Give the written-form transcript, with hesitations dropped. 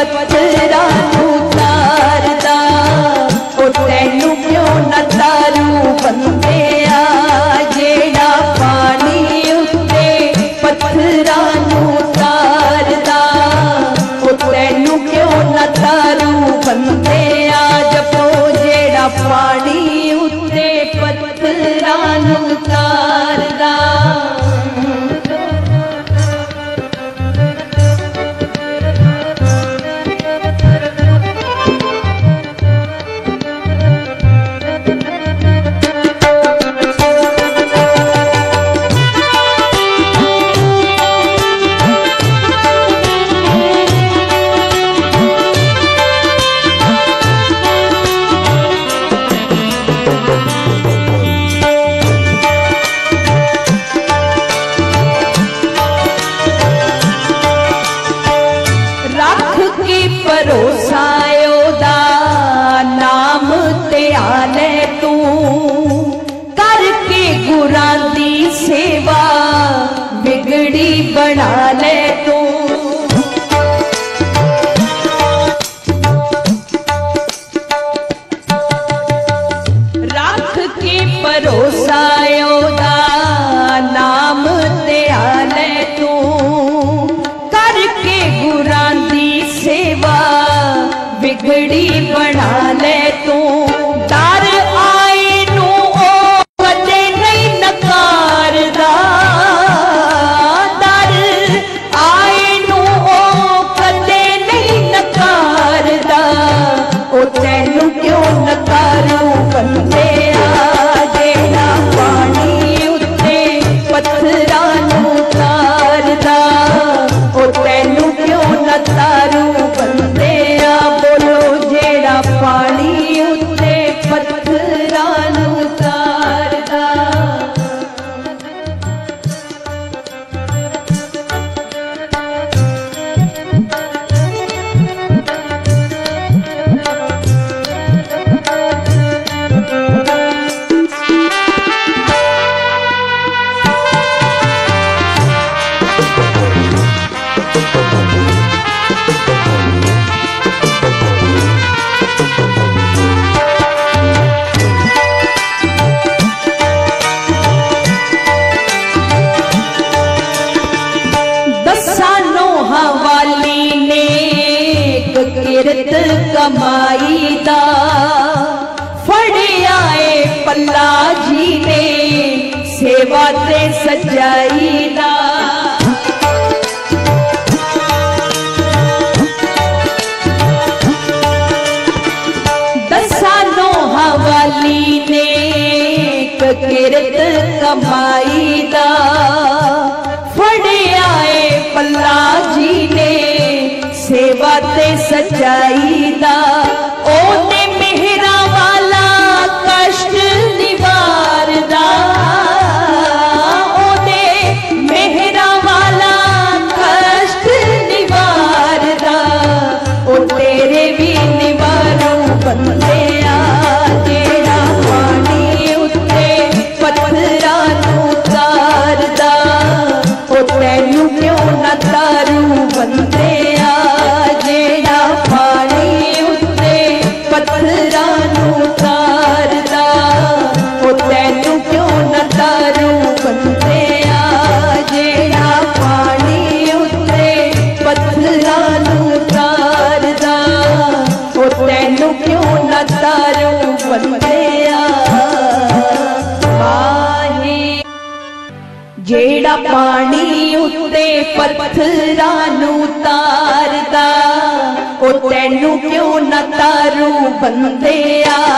पत्थरां नूं तारदा, ओ तैनू क्यों ना तारू बंदिया। जेड़ा पानी उत्ते पत्थरां नूं तारदा, ओ तैनू क्यों ना तारू बंदिया। जपो जेड़ा पानी उत्ते पत्थरां नूं तारदा। बना ले तू रख के भरोसा ओदा नाम ते आले तू करके गुरां दी सेवा बिगड़ी बना ले तू। डर आए नू ओ कदे नहीं नकारदा, तैनू क्यों नकारू बंदिया। जेड़ा पानी उत्ते पत्थरां नूं तारदा, ओ तैनू क्यों ना तारू बंदिया। बोलो जेड़ा पानी उत्ते पत्थरां नूं तारदा। किरत कमाई दा फड़िया ए पल्ला जी ने सेवा ते सजाई दा। दसा नोहा वाली ने किरत कमाई दा फड़िया ए पल्ला जी ने सेवा ते सच्चाई दा। ओने मेहरा वाला कष्ट निवारदा, ओने मेहरा वाला कष्ट निवारदा। ओ तेरे भी निवारू बंदिया। जेड़ा पानी उत्ते पत्थरां नूं तारदा, ओ तैनू क्यों ना तारू बंदिया। जेड़ा पानी उत्ते पत्थरां नूं तारदा, ओ तैनू क्यों ना तारू बंदिया। जेड़ा पानी उत्ते पत्थरां नूं तारदा, ओ तैनू क्यों ना तारू बंदिया। जेड़ा पानी उत्ते पत्थरां नूं तारदा, ओ तैनू क्यों ना तारू बंदिया।